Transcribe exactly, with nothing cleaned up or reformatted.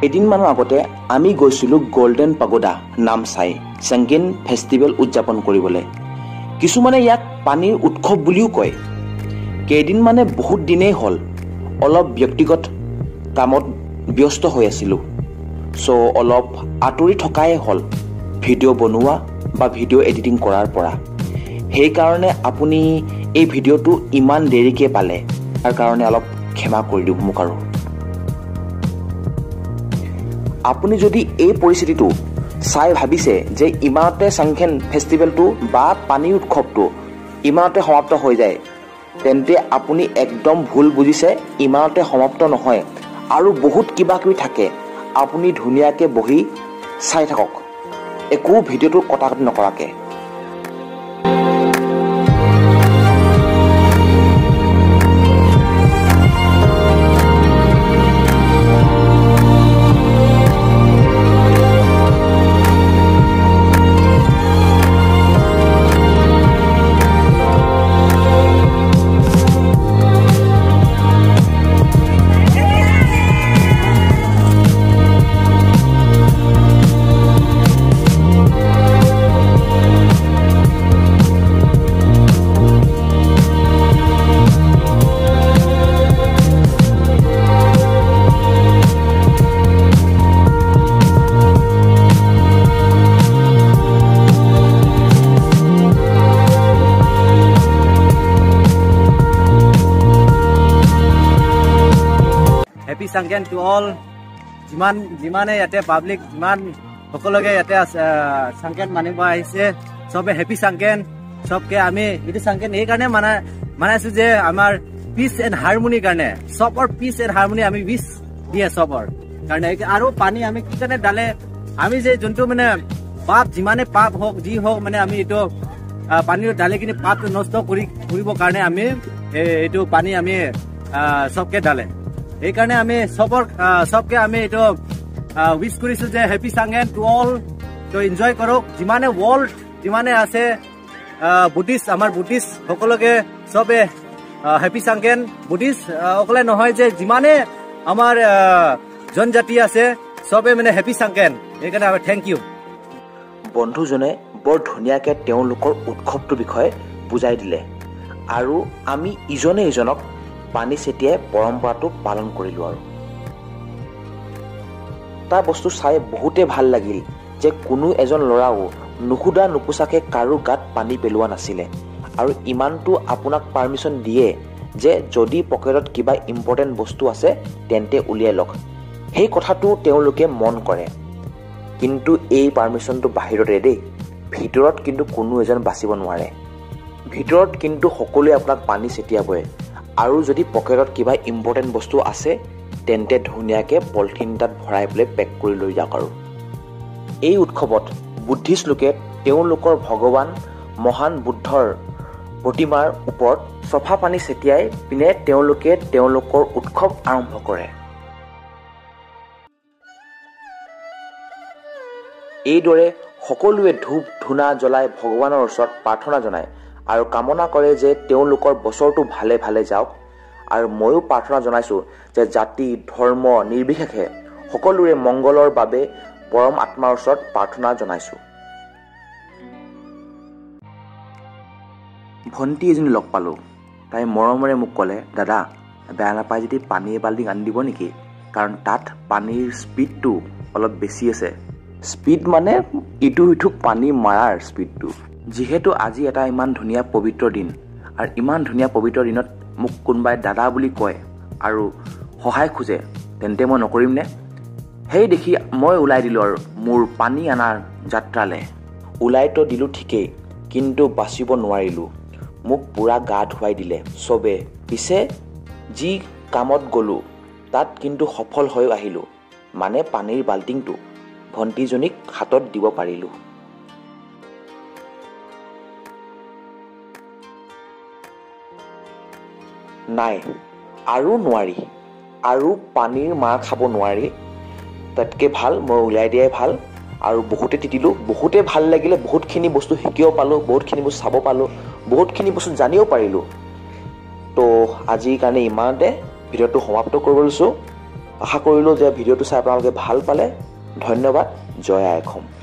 এদিনমানৰ আগতে আমি গৈছিলোঁ গোল্ডেন পাগোডা নামচাই চাংকেন ফেষ্টিভেল উদযাপন কৰিবলৈ। কিছুমানে ইয়াক পানীৰ উৎসৱ বুলিও কয়। কেইদিনমানে বহুত দিনেই হ'ল অলপ ব্যক্তিগত কামত ব্যস্ত হৈ আছিলোঁ, চ' অলপ আঁতৰি থকাই হ'ল ভিডিঅ' বনোৱা বা ভিডিঅ' এডিটিং কৰাৰ পৰা। সেইকাৰণে আপুনি এই ভিডিঅ'টো ইমান দেৰিকৈ পালে, তাৰ কাৰণে অলপ ক্ষমা কৰি দিওঁ মোক। আৰু আপুনি যদি এই পৰিস্থিতিটো চাই ভাবিছে যে ইমানতে চাংকেন ফেষ্টিভেলটো বা পানীৰ উৎসৱটো ইমানতে সমাপ্ত হৈ যায়, তেন্তে আপুনি একদম ভুল বুজিছে। ইমানতে সমাপ্ত নহয়, আৰু বহুত কিবা কিবি থাকে। আপুনি ধুনীয়াকৈ বহি চাই থাকক, একো ভিডিঅ'টো কটাকটি নকৰাকৈ। Happy Sangken to all. যিমান যিমানে ইয়াতে পাব্লিক যিমান সকলোকে ইয়াতে চাংকেন মানিব আহিছে, চবে হেপী চাংকেন। চবকে আমি এইটো চাংকেন এইকাৰণে মানা মানাইছো যে আমাৰ পিচ এণ্ড হাৰমনিৰ কাৰণে, চবৰ পিচ এণ্ড হাৰমনি আমি উইচ দিয়ে চবৰ কাৰণে। আৰু পানী আমি কি কাৰণে ডালে, আমি যে যোনটো মানে পাপ, যিমানে পাপ হওক যি হওক, মানে আমি এইটো পানী ডালি কিনি পাপটো নষ্ট কৰি কৰিবৰ কাৰণে আমি এইটো পানী আমি চবকে ডালে। সেইকাৰণে আমি চবৰ চবকে আমি এইটো উইচ কৰিছো যে হেপী চাংকেন টু অল। তো এনজয় কৰক। যিমানে ৱৰ্ল্ড যিমানে আছে বুদ্ধিষ্ট, আমাৰ বুদ্ধিষ্ট সকলোকে চবে হেপী চাংকেন। বুদ্ধিষ্ট অকলে নহয়, যে যিমানে আমাৰ জনজাতি আছে চবে মানে হেপী চাংকেন। সেইকাৰণে আমি থেংক ইউ। বন্ধুজনে বৰ ধুনীয়াকৈ তেওঁলোকৰ উৎসৱটোৰ বিষয়ে বুজাই দিলে, আৰু আমি ইজনে ইজনক পানী ছটিয়াই পৰম্পৰাটো পালন কৰিলোঁ। আৰু তাৰ বস্তু চাই বহুতেই ভাল লাগিল যে কোনো এজন ল'ৰাও নুসুধা নুপুচাকৈ কাৰো গাত পানী পেলোৱা নাছিলে। আৰু ইমানটো আপোনাক পাৰ্মিশ্যন দিয়ে যে যদি পকেটত কিবা ইম্পৰ্টেণ্ট বস্তু আছে তেন্তে উলিয়াই লওক। সেই কথাটো তেওঁলোকে মন কৰে, কিন্তু এই পাৰ্মিশ্যনটো বাহিৰতে দেই, ভিতৰত কিন্তু কোনো এজন বাচিব নোৱাৰে। ভিতৰত কিন্তু সকলোৱে আপোনাক পানী ছটিয়াবই। আৰু যদি পকেটত কিবা ইম্পৰ্টেণ্ট বস্তু আছে তেন্তে ধুনীয়াকৈ পলিথিন এটাত ভৰাই পেলাই পেক কৰি লৈ যাওক। আৰু এই উৎসৱত বুদ্ধিষ্ট লোকে তেওঁলোকৰ ভগৱান মহান বুদ্ধৰ প্ৰতিমাৰ ওপৰত চফা পানী ছটিয়াই পিনে তেওঁলোকে তেওঁলোকৰ উৎসৱ আৰম্ভ কৰে। এইদৰে সকলোৱে ধূপ ধূনা জ্বলাই ভগৱানৰ ওচৰত প্ৰাৰ্থনা জনায় আৰু কামনা কৰে যে তেওঁলোকৰ বছৰটো ভালে ভালে যাওক। আৰু ময়ো প্ৰাৰ্থনা জনাইছোঁ যে জাতি ধৰ্ম নিৰ্বিশেষে সকলোৰে মংগলৰ বাবে পৰম আত্মাৰ ওচৰত প্ৰাৰ্থনা জনাইছোঁ। ভণ্টি এজনী লগ পালোঁ। তাই মৰমেৰে মোক ক'লে, দাদা বেয়া নাপায় যদি পানী এবাল্টি আনি দিব নেকি, কাৰণ তাত পানীৰ স্পীডটো অলপ বেছি আছে। স্পীড মানে ইটো সিটো পানী মাৰাৰ স্পীডটো। যিহেতু আজি এটা ইমান ধুনীয়া পবিত্ৰ দিন, আৰু ইমান ধুনীয়া পবিত্ৰ দিনত মোক কোনোবাই দাদা বুলি কয় আৰু সহায় খোজে, তেন্তে মই নকৰিম নে? সেই দেখি মই ওলাই দিলোঁ আৰু মোৰ পানী অনাৰ যাত্ৰালৈ। ওলাইতো দিলোঁ ঠিকেই, কিন্তু বাচিব নোৱাৰিলোঁ। মোক পূৰা গা ধুৱাই দিলে চবে। পিছে যি কামত গ'লোঁ তাত কিন্তু সফল হৈ আহিলোঁ, মানে পানীৰ বাল্টিংটো ভণ্টিজনীক হাতত দিব পাৰিলোঁ। নাই আৰু নোৱাৰি, আৰু পানীৰ মাৰ খাব নোৱাৰি। তাতকৈ ভাল মই উলিয়াই দিয়াই ভাল। আৰু বহুতে তিতিলোঁ, বহুতে ভাল লাগিলে, বহুতখিনি বস্তু শিকিব পালোঁ, বহুতখিনি বস্তু চাব পালোঁ, বহুতখিনি বস্তু জানিব পাৰিলোঁ। তো আজিৰ কাৰণে ইমানতে ভিডিঅ'টো সমাপ্ত কৰিব লৈছোঁ। আশা কৰিলোঁ যে ভিডিঅ'টো চাই আপোনালোকে ভাল পালে। ধন্যবাদ। জয় আই অসম।